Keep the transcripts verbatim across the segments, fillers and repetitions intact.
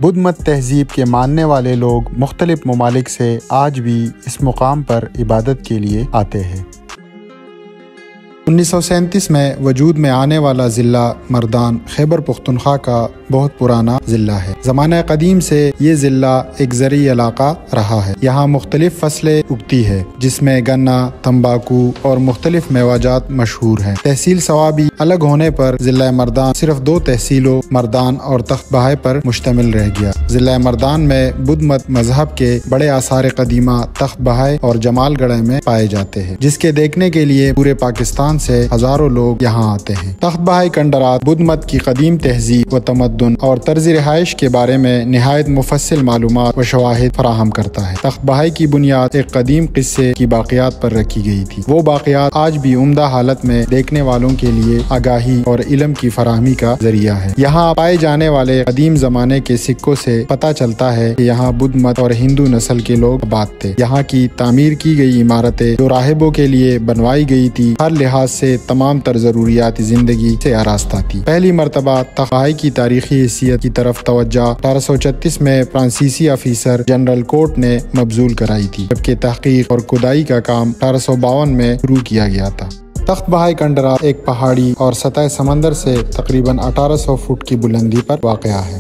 بدھ مت تہذیب کے ماننے والے لوگ مختلف ممالک سے آج بھی اس مقام پر عبادت کے لیے آتے ہیں۔ انیس سو سینتیس میں وجود میں آنے والا ضلع مردان خیبر پختونخوا کا بہت پرانا ضلع ہے۔ زمانہ قدیم سے یہ ضلع ایک زرعی علاقہ رہا ہے۔ یہاں مختلف فصلیں اگتی ہے جس میں گنا، تمباکو اور مختلف میوہ جات مشہور ہیں۔ تحصیل صوابی الگ ہونے پر ضلع مردان صرف دو تحصیلوں مردان اور تخت بہائے پر مشتمل رہ گیا۔ ضلع مردان میں بدھ مت مذہب کے بڑے آثار قدیمہ تخت بہائے اور جمال گڑھ میں پائے جاتے ہیں، جس کے دیکھنے کے لیے پورے پاکستان سے ہزاروں لوگ یہاں آتے ہیں۔ تخت بہائی کنڈرات بدھ مت کی قدیم تہذیب و تمدن اور طرز رہائش کے بارے میں نہایت مفصل معلومات و شواہد فراہم کرتا ہے۔ تخت بہائی کی بنیاد ایک قدیم قصے کی باقیات پر رکھی گئی تھی۔ وہ باقیات آج بھی عمدہ حالت میں دیکھنے والوں کے لیے آگاہی اور علم کی فراہمی کا ذریعہ ہے۔ یہاں پائے جانے والے قدیم زمانے کے سکوں سے پتہ چلتا ہے کہ یہاں بدھ مت اور ہندو نسل کے لوگ آباد تھے۔ یہاں کی تعمیر کی گئی عمارتیں جو راہبوں کے لیے بنوائی گئی تھی ہر لحاظ سے تمام تر ضروریات زندگی سے آراستہ تھی۔ پہلی مرتبہ تخت بہائی کی تاریخی حیثیت کی طرف توجہ اٹھارہ سو چھتیس میں فرانسیسی افیسر جنرل کوٹ نے مبذول کرائی تھی، جبکہ تحقیق اور کھدائی کا کام اٹھارہ سو باون میں شروع کیا گیا تھا۔ تخت بہائی کنڈرات ایک پہاڑی اور سطح سمندر سے تقریباً اٹھارہ سو فٹ کی بلندی پر واقع ہے۔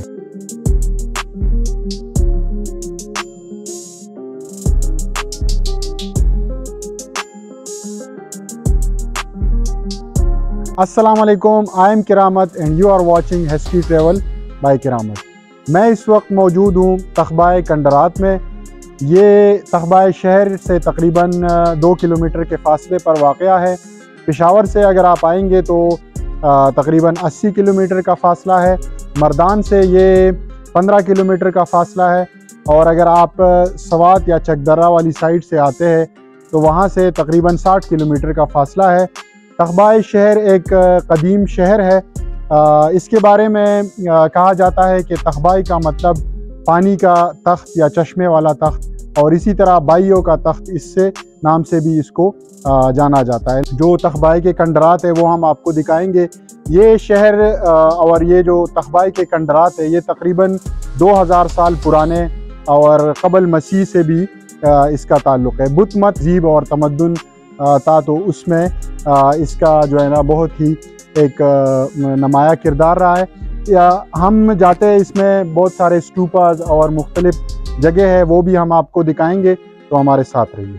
السلام علیکم، I am Karamat and you are watching history travel by Karamat. میں اس وقت موجود ہوں تخت بہائی کنڈرات میں۔ یہ تخت بہائی شہر سے تقریباً دو کلومیٹر کے فاصلے پر واقع ہے۔ پشاور سے اگر آپ آئیں گے تو تقریباً اسی کلومیٹر کا فاصلہ ہے۔ مردان سے یہ پندرہ کلومیٹر کا فاصلہ ہے، اور اگر آپ سوات یا چک درہ والی سائڈ سے آتے ہیں تو وہاں سے تقریباً ساٹھ کلومیٹر کا فاصلہ ہے۔ تخت بہائی شہر ایک قدیم شہر ہے۔ اس کے بارے میں کہا جاتا ہے کہ تخت بہائی کا مطلب پانی کا تخت یا چشمے والا تخت، اور اسی طرح بائیوں کا تخت اس سے نام سے بھی اس کو جانا جاتا ہے۔ جو تخت بہائی کے کنڈرات ہے وہ ہم آپ کو دکھائیں گے۔ یہ شہر اور یہ جو تخت بہائی کے کنڈرات ہے یہ تقریباً دو ہزار سال پرانے اور قبل مسیح سے بھی اس کا تعلق ہے۔ بدھ مت تہذیب اور تمدن تھا تو اس میں اس کا جو ہے نا بہت ہی ایک نمایاں کردار رہا ہے۔ ہم جاتے ہیں، اس میں بہت سارے اسٹوپاز اور مختلف جگہ ہے، وہ بھی ہم آپ کو دکھائیں گے، تو ہمارے ساتھ رہیے۔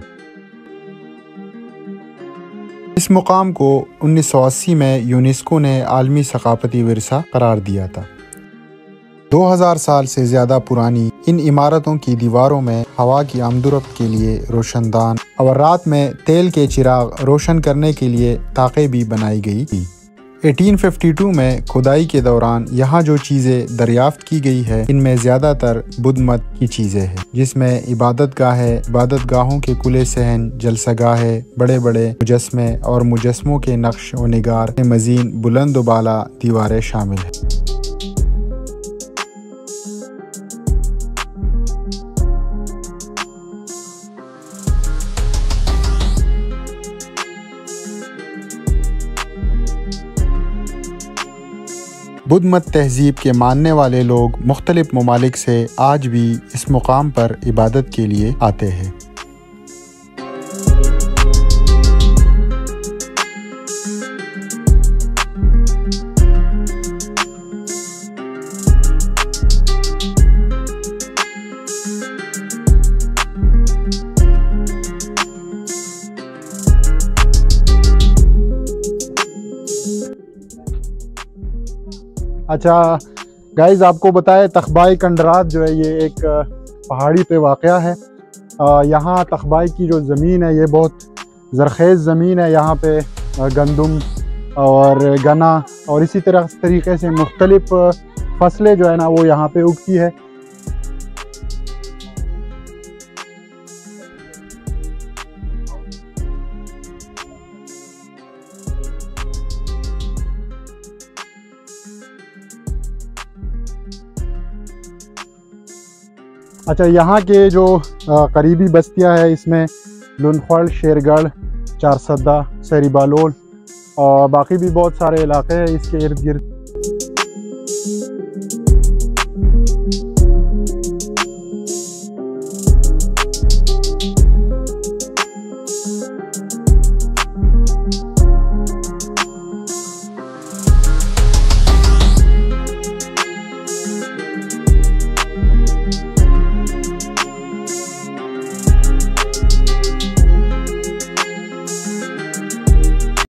اس مقام کو انیس سو اسی میں یونیسکو نے عالمی ثقافتی ورثہ قرار دیا تھا۔ دو ہزار سال سے زیادہ پرانی ان عمارتوں کی دیواروں میں ہوا کی آمد و رفت کے لیے روشن دان اور رات میں تیل کے چراغ روشن کرنے کے لیے طاقیں بھی بنائی گئی تھی۔ اٹھارہ سو باون میں کھدائی کے دوران یہاں جو چیزیں دریافت کی گئی ہے ان میں زیادہ تر بدھ مت کی چیزیں ہیں، جس میں عبادت گاہ ہے، عبادت گاہوں کے کلے صحن، جلسہ گاہ ہے، بڑے بڑے مجسمے اور مجسموں کے نقش و نگار کے مزین بلند و بالا دیواریں شامل ہیں۔ بدھ مت تہذیب کے ماننے والے لوگ مختلف ممالک سے آج بھی اس مقام پر عبادت کے لیے آتے ہیں۔ اچھا گائز، آپ کو بتائے تخت بہائی کنڈرات جو ہے یہ ایک پہاڑی پہ واقع ہے۔ یہاں تخت بہائی کی جو زمین ہے یہ بہت زرخیز زمین ہے۔ یہاں پہ گندم اور گنا اور اسی طرح طریقے سے مختلف فصلیں جو ہے نا وہ یہاں پہ اگتی ہے۔ اچھا، یہاں کے جو قریبی بستیاں ہیں اس میں لنخوڑ، شیر گڑھ، چار سدہ، سری بالول اور باقی بھی بہت سارے علاقے ہیں اس کے ارد گرد۔